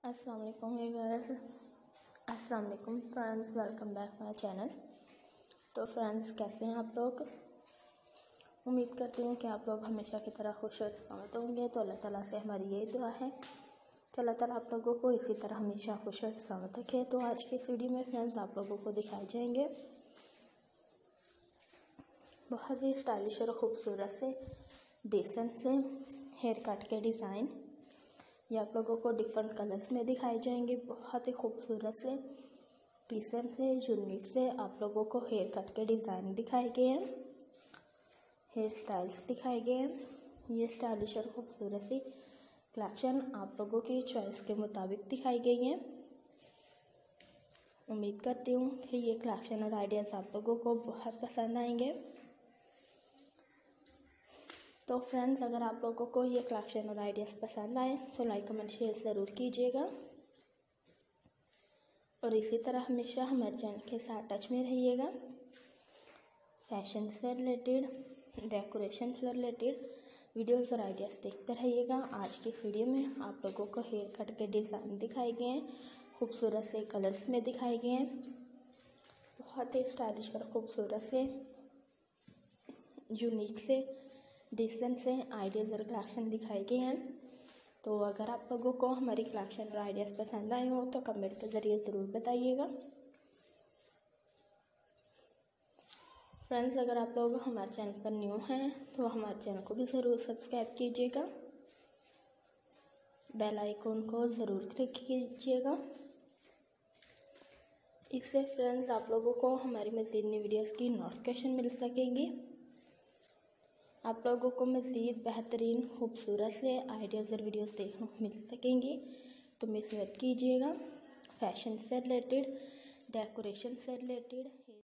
अस्सलाम वालेकुम व्यूअर्स, अस्सलाम वालेकुम friends, welcome back my channel. तो फ्रेंड्स, कैसे हैं आप लोग? उम्मीद करती हूँ कि आप लोग हमेशा की तरह खुश और सलामत होंगे। तो अल्लाह ताला से हमारी यही दुआ है कि अल्लाह ताला आप लोगों को इसी तरह हमेशा खुश और सलामत रखे। तो आज की इस वीडियो में फ्रेंड्स आप लोगों को दिखाए जाएंगे बहुत ही स्टाइलिश और ख़ूबसूरत से डिसेंट से हेयर कट के डिज़ाइन। ये आप लोगों को डिफरेंट कलर्स में दिखाए जाएंगे। बहुत ही खूबसूरत से डिसेंट से यूनिक से आप लोगों को हेयर कट के डिज़ाइन दिखाए गए हैं, हेयर स्टाइल्स दिखाए गए हैं। ये स्टाइलिश और ख़ूबसूरत सी कलेक्शन आप लोगों की चॉइस के मुताबिक दिखाई गई हैं। उम्मीद करती हूँ कि ये कलेक्शन और आइडियाज़ आप लोगों को बहुत पसंद आएंगे। तो फ्रेंड्स, अगर आप लोगों को ये कलेक्शन और आइडियाज़ पसंद आए तो लाइक कमेंट शेयर ज़रूर कीजिएगा और इसी तरह हमेशा हमारे चैनल के साथ टच में रहिएगा। फैशन से रिलेटेड, डेकोरेशन से रिलेटेड वीडियोस और आइडियाज़ देखते रहिएगा। आज की इस वीडियो में आप लोगों को हेयर कट के डिज़ाइन दिखाए गए हैं, खूबसूरत से कलर्स में दिखाए गए हैं। बहुत ही स्टाइलिश और ख़ूबसूरत से यूनिक से डिसेंट से आइडियाज़ और कलेक्शन दिखाए गए हैं। तो अगर आप लोगों को हमारी कलेक्शन और आइडियाज़ पसंद आए हो तो कमेंट के ज़रिए ज़रूर बताइएगा। फ्रेंड्स, अगर आप लोग हमारे चैनल पर न्यू हैं तो हमारे चैनल को भी ज़रूर सब्सक्राइब कीजिएगा, बेल आइकन को ज़रूर क्लिक कीजिएगा। इससे फ्रेंड्स आप लोगों को हमारी मज़ीद नई वीडियोज़ की नोटिफिकेशन मिल सकेंगी। आप लोगों को मज़ीद बेहतरीन खूबसूरत से आइडियाज़ और वीडियोज़ देखने को मिल सकेंगी। तो मिस मत कीजिएगा। फैशन से रिलेटेड, डेकोरेशन से रिलेटेड